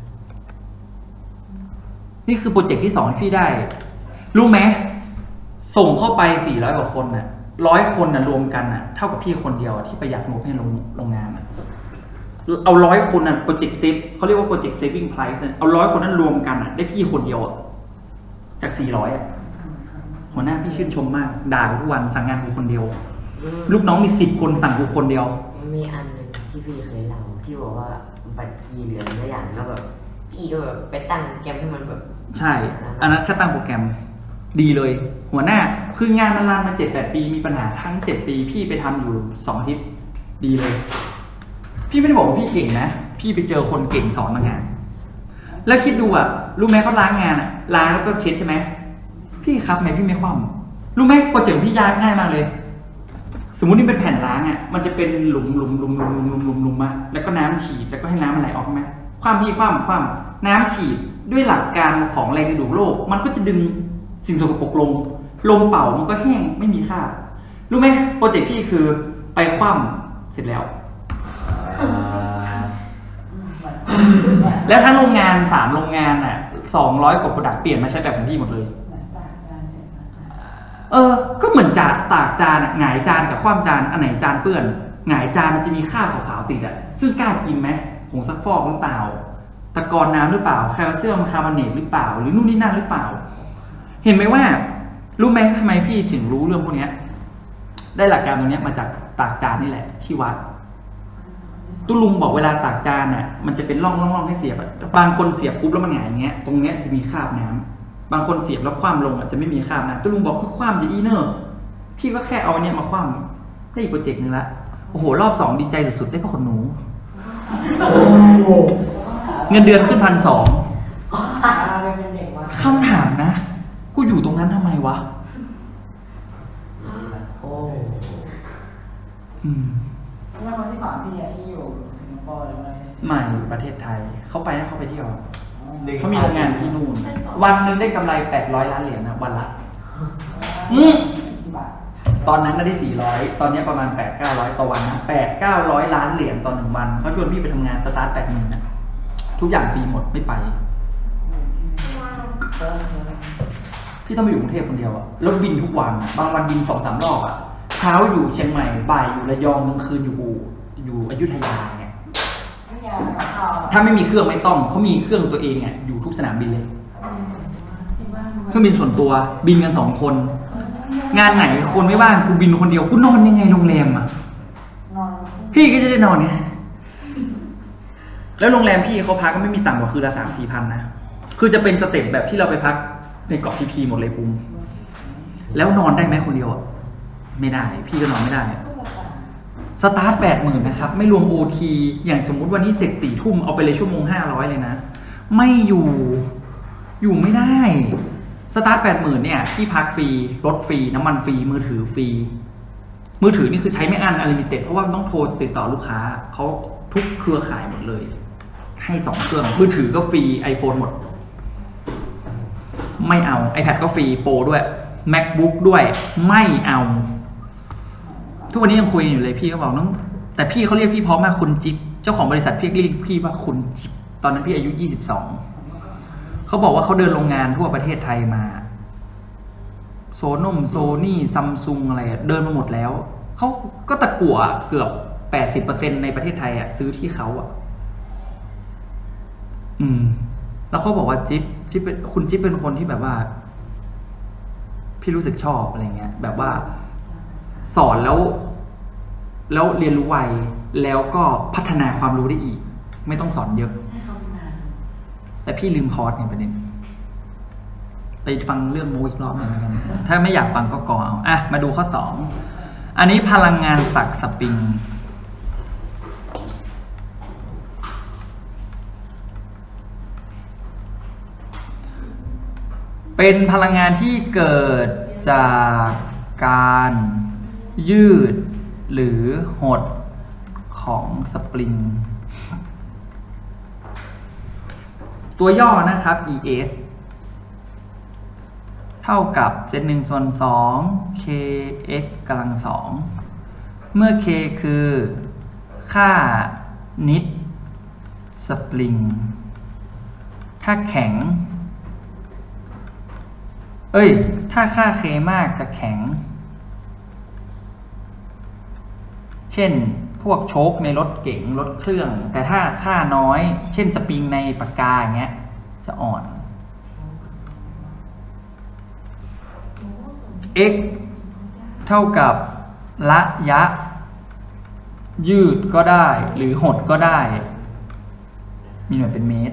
[SPEAKER 1] นี่คือโปรเจกต์ที่สองที่พี่ได้รู้ไหมส่งเข้าไปสี่ร้อยกว่าคนน่ะร้อยคนน่ะรวมกันน่ะเท่ากับพี่คนเดียวที่ประหยัดงบให้โรงโรงงานน่ะเอาร้อยคนน่ะโปรเจกต์เซฟเขาเรียกว่าโปรเจกต์เซฟวิ่งไพรซ์เนี่ยเอาร้อยคนนั้นรวมกันน่ะได้พี่คนเดียวอ่ะจากสี่ร้อยอ่ะหัวหน้าพี่ชื่นชมมากด่าทุกวันสั่งงานกูคนเดียวลูกน้องมีสิบคนสั่งกูคนเดียว
[SPEAKER 2] มีอันหนึ่งที่พี่เคยเล่าที่บอกว่าบัตรกีเหลืองอะไรอย่างแล้วแบบพี่ก็แบบไปตั้งแกมให้มันแบบ
[SPEAKER 1] ใช่อันนั้นแค่ตั้งโปรแกรมดีเลยหัวหน้าคืองานมันรันมาเจ็ดแปดปีมีปัญหาทั้งเจ็ดปีพี่ไปทำอยู่สองอาทิตย์ดีเลยพี่ไม่ได้บอกว่าพี่เก่งนะพี่ไปเจอคนเก่งสอนมางานแล้วคิดดูอ่ะรู้ไหมเขาล้างงานอ่ะล้างแล้วก็เช็ดใช่ไหมพี่ครับไหมพี่ไม่คว่ำรู้ไหมโปรเจกต์พี่ยากง่ายมากเลยสมมุตินี่เป็นแผ่นล้างอ่ะมันจะเป็นหลุมหลุมหลุมหลุมหลุมหลุมหลุมหลุมมาแล้วก็น้ำฉีดแล้วก็ให้น้ำมันไหลออกไหมความพี่ความความน้ำฉีดด้วยหลักการของแรงดึงดูดโลกมันก็จะดึงสิ่งสกปรกลงลมเป่ามันก็แห้งไม่มีค่ารู้ไหมโปรเจกต์พี่คือไปคว่ำเสร็จแล้วแล้วทั้งโรงงานสามโรงงานอ่ะสองร้อยกว่าโปรดักต์เปลี่ยนมาใช้แบบของพี่หมดเลยเออก็เหมือนจานตากจานหงายจานกับคว่ำจานอันไหนจานเปื้อนหงายจานมันจะมีคราบขาวๆติดอ่ะซึ่งกล้ากินไหมผงซักฟอกหรือเปล่าตะกอนน้ำหรือเปล่าแคลเซียมคาร์บอเนตหรือเปล่าหรือนู่นนี่นั่นหรือเปล่าเห็นไหมว่ารู้ไหมทำไมพี่ถึงรู้เรื่องพวกนี้ได้หลักการตรงนี้มาจากตากจานนี่แหละที่วัดตุลุงบอกเวลาตากจานเนี่ยมันจะเป็นร่องร่องให้เสียบบางคนเสียบปุ๊บแล้วมันหงายอย่างเงี้ยตรงเนี้ยจะมีคราบน้ำบางคนเสียบแล้วคว่ำลงอ่ะจะไม่มีคราบน้ำตุลุงบอกคือคว่ำจะอีเนอร์พี่ก็แค่เอาเนี้ยมาคว่ำได้อีกโปรเจกต์นึงละโอ้โหรอบสองดีใจสุดๆได้พ่อขนหนูเงินเดือนขึ้นพันสองคำถามนะกูอยู่ตรงนั้นทำไมวะ
[SPEAKER 2] โอ้
[SPEAKER 1] อืม
[SPEAKER 3] แล้วคนที่สอนพี่ที่อยู่สิงคโปร์หรืออะไร
[SPEAKER 1] ไม่อยู่ประเทศไทยเขาไปนะเขาไปเที่ยวเขามีโรงงานที่นู่นวันหนึ่งได้กำไรแปดร้อยล้านเหรียญนะวันละอืมตอนนั้นได้สี่ร้อยตอนนี้ประมาณแปดเก้าร้อยต่อวันนะแปดเก้าร้อยล้านเหรียญต่อหนึ่งวันเขาชวนพี่ไปทำงานสตาร์ทแปดหมื่นนะทุกอย่างฟรีหมดไม่ไปพี่ต้องไปอยู่กรุงเทพคนเดียวอะแล้วบินทุกวันบางวันบินสองสามรอบอะเช้าอยู่เชียงใหม่บ่ายอยู่ระยองกลางคืนอยู่อยู่อยุธยาเนี่ยถ้าไม่มีเครื่องไม่ต้องเขามีเครื่องตัวเองอะอยู่ทุกสนามบินเลยเครื่องบินส่วนตัวบินกันสองคนงานไหนคนไม่ว่างกูบินคนเดียวกูนอนยังไงโรงแรมอะพี่ก็จะได้นอนไงแล้วโรงแรมพี่เขาพักก็ไม่มีต่ำกว่าคืนละสามสี่พันนะคือจะเป็นสเต็ปแบบที่เราไปพักในเกาะพีพีหมดเลยปุ้มแล้วนอนได้ไหมคนเดียวอ่ะไม่ได้พี่ก็นอนไม่ได้สตาร์ทแปดหมื่นนะครับไม่รวมโอทีอย่างสมมุติวันนี้เสร็จสี่ทุ่มเอาไปเลยชั่วโมงห้าร้อยเลยนะไม่อยู่อยู่ไม่ได้สตาร์ทแปดหมื่นเนี่ยที่พักฟรีรถฟรีน้ำมันฟรีมือถือฟรีมือถือนี่คือใช้ไม่อั้นอลิมิเต็ดเพราะว่าต้องโทรติดต่อลูกค้าเขาทุกเครือข่ายหมดเลยให้สองเครื่องมือถือก็ฟรี iPhone หมดไม่เอา iPad ก็ฟรีโปรด้วย MacBook ด้วยไม่เอาทุกวันนี้ยังคุยอยู่เลยพี่เขาบอกน้องแต่พี่เขาเรียกพี่พร้อมมากคุณจิ๊บเจ้าของบริษัทพี่เรียกพี่ว่าคุณจิ๊บตอนนั้นพี่อายุยี่สิบสองเขาบอกว่าเขาเดินโรงงานทั่วประเทศไทยมาโซนมโซนี่ซัมซุงอะไรเดินมาหมดแล้วเขาก็ตะกั่วเกือบแปดสิบเปอร์เซ็นในประเทศไทยอ่ะซื้อที่เขาอ่ะอืมแล้วเขาบอกว่าจิ๊บจิ๊บเป็นคุณจิ๊บเป็นคนที่แบบว่าพี่รู้สึกชอบอะไรเงี้ยแบบว่าสอนแล้วแล้วเรียนรู้ไวแล้วก็พัฒนาความรู้ได้อีกไม่ต้องสอนเยอะแต่พี่ลืมคอร์สไงประเด็นไปฟังเรื่องโมอีกรอบหนึ่งกันถ้าไม่อยากฟังก็กอเอาอ่ะมาดูข้อสองอันนี้พลังงานศักดิ์สปริงเป็นพลังงานที่เกิดจากการยืดหรือหดของสปริงตัวย่อนะครับ อี เอส เท่ากับเซนหนึ่งส่วนสอง เค เอ็กซ์ กำลังสองเมื่อ k คือค่านิดสปริงถ้าแข็งเอ้ยถ้าค่า k มากจะแข็งเช่นพวกโชคในรถเก๋งรถเครื่องแต่ถ้าค่าน้อยเช่นสปริงในปากกาอย่างเงี้ยจะอ่อน x เท่ากับระยะยืดก็ได้หรือหดก็ได้มีหน่วยเป็นเมตร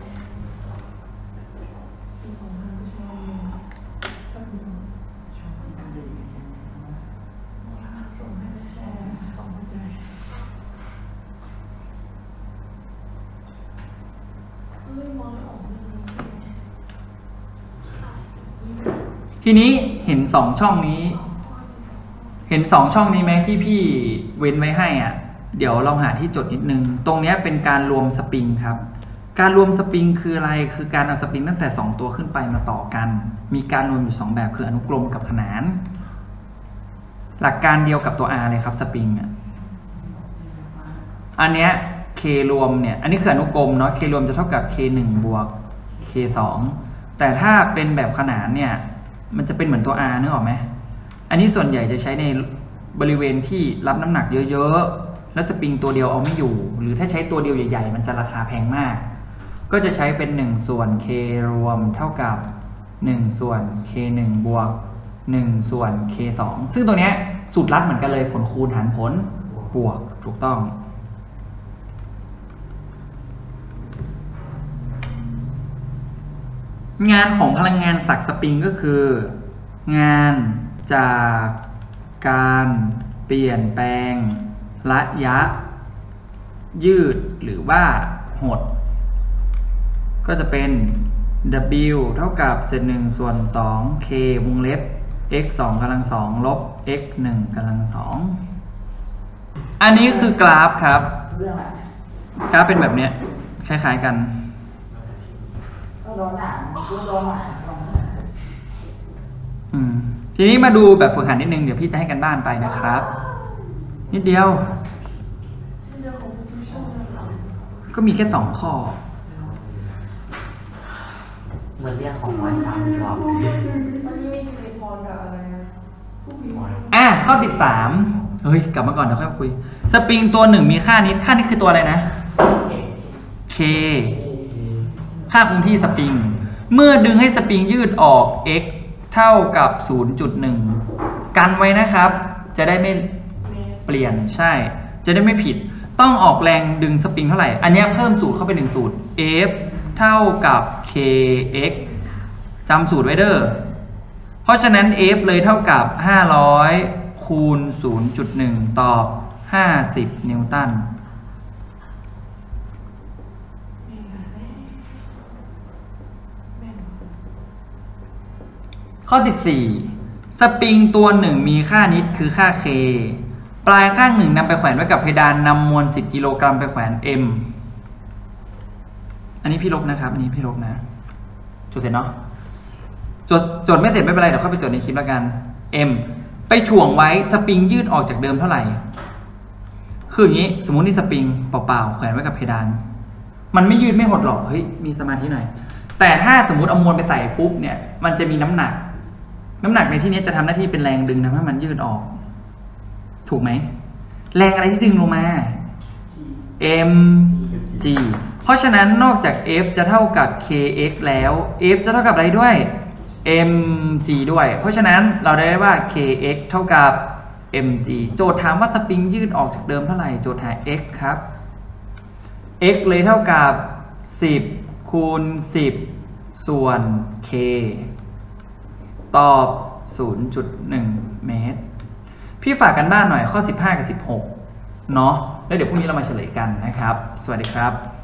[SPEAKER 1] ทีนี้เห็นสองช่องนี้เห็นสองช่องนี้ไหมที่พี่เว้นไว้ให้อ่ะเดี๋ยวเราหาที่จดนิดนึงตรงนี้เป็นการรวมสปริงครับการรวมสปริงคืออะไรคือการเอาสปริงตั้งแต่สองตัวขึ้นไปมาต่อกันมีการรวมอยู่สองแบบคืออนุกรมกับขนานหลักการเดียวกับตัว R เลยครับสปริงอ่ะอันเนี้ย K รวมเนี่ยอันนี้คืออนุกรมเนาะ K รวมจะเท่ากับ เค หนึ่ง บวก เค สอง แต่ถ้าเป็นแบบขนานเนี่ยมันจะเป็นเหมือนตัว R นึกออกไหมอันนี้ส่วนใหญ่จะใช้ในบริเวณที่รับน้ำหนักเยอะๆแล้วสปริงตัวเดียวเอาไม่อยู่หรือถ้าใช้ตัวเดียวใหญ่ๆมันจะราคาแพงมากก็จะใช้เป็นหนึ่งส่วน K รวมเท่ากับหนึ่งส่วน เค หนึ่ง บวกหนึ่งส่วน เค สอง ซึ่งตัวเนี้ยสูตรลัดเหมือนกันเลยผลคูณหารผลบวกถูกต้องงานของพลังงานศักดิ์สปริงก็คืองานจากการเปลี่ยนแปลงระยะยืดหรือว่าหดก็จะเป็น W เท่ากับเศษหนึ่งส่วนสอง K วงเล็บ x สองกำลังสองลบ x หนึ่งกำลังสองอันนี้คือกราฟครับกราฟเป็นแบบเนี้ยคล้ายๆกันอืมทีนี้มาดูแบบฝึกหัดนิดนึงเดี๋ยวพี่จะให้กันบ้านไปนะครับนิดเดียวก็มีแค่สองข้อ
[SPEAKER 2] เหมือนเรื่องของร้อยสามรอบ
[SPEAKER 3] วันนี้มีสิริพรกับอะไรนะ
[SPEAKER 1] อ่ะข้อสิบสามเฮ้ยกลับมาก่อนเดี๋ยวค่อยคุยสปริงตัวหนึ่งมีค่านี้ค่านี้คือตัวอะไรนะ K ค่าคงที่สปริงเมื่อดึงให้สปริงยืดออก x เท่ากับ ศูนย์จุดหนึ่ง กันไว้นะครับจะได้ไม่เปลี่ยนใช่จะได้ไม่ผิดต้องออกแรงดึงสปริงเท่าไหร่อันนี้เพิ่มสูตรเข้าไปหนึ่งสูตร F เท่ากับ kx จำสูตรไว้เด้อเพราะฉะนั้น F เลยเท่ากับห้าร้อยคูณ ศูนย์จุดหนึ่ง ตอบห้าสิบนิวตันข้อสิบสี่สปริงตัวหนึ่งมีค่านิดคือค่า K ปลายข้างหนึ่งนำไปแขวนไว้กับเพดานนำมวลสิบกิโลกรัมไปแขวน M อันนี้พี่ลบนะครับอันนี้พี่ลบนะจดเสร็จเนาะจดจดไม่เสร็จไม่เป็นไรเดี๋ยวเข้าไปจดในคลิปแล้วกัน M ไปถ่วงไว้สปริงยืดออกจากเดิมเท่าไหร่คืออย่างนี้สมมุตินี่สปริงเปล่าๆแขวนไว้กับเพดานมันไม่ยืดไม่หดหรอกเฮ้ยมีสมาธิหน่อยแแต่ถ้าสมมุติเอามวลไปใส่ปุ๊บเนี่ยมันจะมีน้ำหนักน้ำหนักในที่นี้จะทำหน้าที่เป็นแรงดึงทำให้มันยืดออกถูกไหมแรงอะไรที่ดึงลงมา m g เพราะฉะนั้นนอกจาก F จะเท่ากับ kx แล้ว F จะเท่ากับอะไรด้วย mg ด้วยเพราะฉะนั้นเราได้ว่า kx เท่ากับ mg โจทย์ถามว่าสปริงยืดออกจากเดิมเท่าไหร่โจทย์หา x ครับ x เลยเท่ากับสิบคูณสิบส่วน k ตอบ ศูนย์จุดหนึ่ง เมตรพี่ฝากกันบ้านหน่อยข้อสิบห้ากับสิบหกเนาะแล้วเดี๋ยวพรุ่งนี้เรามาเฉลยกันนะครับสวัสดีครับ